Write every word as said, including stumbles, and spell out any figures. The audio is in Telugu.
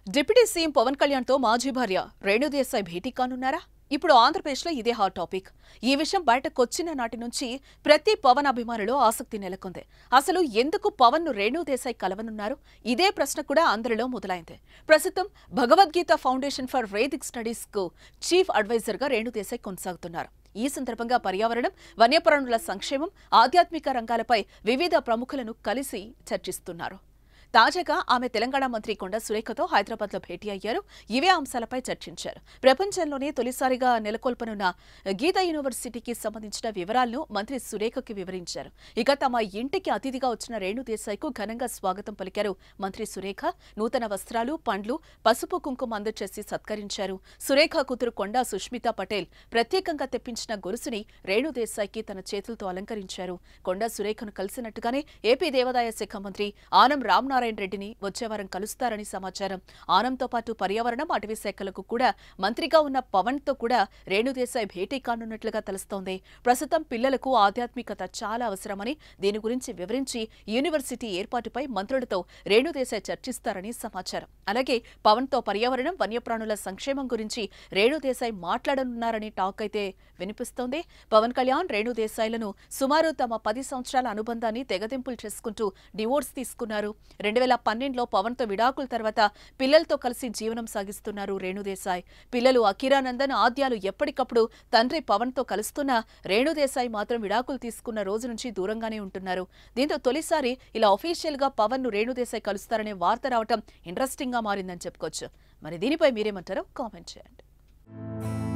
డిప్యూటీ సీఎం పవన్ కళ్యాణ్ తో మాజీ భార్య రేణు దేశాయ్ భేటీ కానున్నారా? ఇప్పుడు ఆంధ్రప్రదేశ్లో ఇదే హాట్ టాపిక్. ఈ విషయం బయటకొచ్చిన నాటి నుంచి ప్రతి పవన్ అభిమానులు ఆసక్తి నెలకొంది. అసలు ఎందుకు పవన్ ను రేణు దేశాయ్ కలవనున్నారు? ఇదే ప్రశ్న కూడా అందరిలో మొదలైంది. ప్రస్తుతం Bhagavad Gita foundation for Vedic studies కు చీఫ్ అడ్వైజర్ గా రేణు దేశాయ్ కొనసాగుతున్నారు. ఈ సందర్భంగా పర్యావరణం, వన్యప్రాణుల సంక్షేమం, ఆధ్యాత్మిక రంగాలపై వివిధ ప్రముఖులను కలిసి చర్చిస్తున్నారు. తాజాగా ఆమె తెలంగాణ మంత్రి కొండా సురేఖతో హైదరాబాద్ లో భేటీ అయ్యారు. ఇవే అంశాలపై చర్చించారు. ప్రపంచంలోనే తొలిసారిగా నెలకొల్పనున్న గీతా యూనివర్సిటీకి సంబంధించిన వివరాలను మంత్రి సురేఖకి వివరించారు. ఇక తమ ఇంటికి అతిథిగా వచ్చిన రేణు దేశాయ్కు ఘనంగా స్వాగతం పలికారు మంత్రి సురేఖ. నూతన వస్త్రాలు, పండ్లు, పసుపు కుంకుమ అందచేసి సత్కరించారు. సురేఖ కూతురు కొండా సుష్మిత పటేల్ ప్రత్యేకంగా తెప్పించిన గొలుసుని రేణు దేశాయ్కి తన చేతులతో అలంకరించారు. కొండా సురేఖను కలిసినట్టుగానే ఏపీ దేవాదాయ శాఖ మంత్రి ఆనం రామ్ నారాయణ రెడ్డిని వచ్చే వారం కలుస్తారని సమాచారం. ఆనంతో పాటు పర్యావరణం, అటవీ శాఖలకు కూడా మంత్రిగా ఉన్న పవన్ తో కూడా రేణు దేశాయ్ భేటీ కానున్నట్లుగా తెలుస్తోంది. ప్రస్తుతం పిల్లలకు ఆధ్యాత్మికత చాలా అవసరమని, దీని గురించి వివరించి యూనివర్సిటీ ఏర్పాటుపై మంత్రులతో రేణు దేశాయ్ చర్చిస్తారని సమాచారం. అలాగే పవన్ తో పర్యావరణం, వన్యప్రాణుల సంక్షేమం గురించి రేణు దేశాయ్ మాట్లాడనున్నారని టాక్ అయితే వినిపిస్తోంది. పవన్ కళ్యాణ్ రేణు దేశాయ్లను సుమారు తమ పది సంవత్సరాల అనుబంధాన్ని తెగతింపులు చేసుకుంటూ డివోర్స్ తీసుకున్నారు. రెండు వేల పన్నెండులో పవన్ తో విడాకుల తర్వాత పిల్లలతో కలిసి జీవనం సాగిస్తున్నారు రేణు దేశాయ్. పిల్లలు అఖిరానందన్, ఆద్యాలు ఎప్పటికప్పుడు తండ్రి పవన్ తో కలుస్తున్న రేణు దేశాయ్ మాత్రం విడాకులు తీసుకున్న రోజు నుంచి దూరంగానే ఉంటున్నారు. దీంతో తొలిసారి ఇలా అఫీషియల్ గా పవన్ ను రేణు దేశాయ్ కలుస్తారనే వార్త రావటం ఇంట్రెస్టింగ్ గా మారిందని చెప్పుకోవచ్చు. మరి దీనిపై మీరేమంటారో కామెంట్ చేయండి.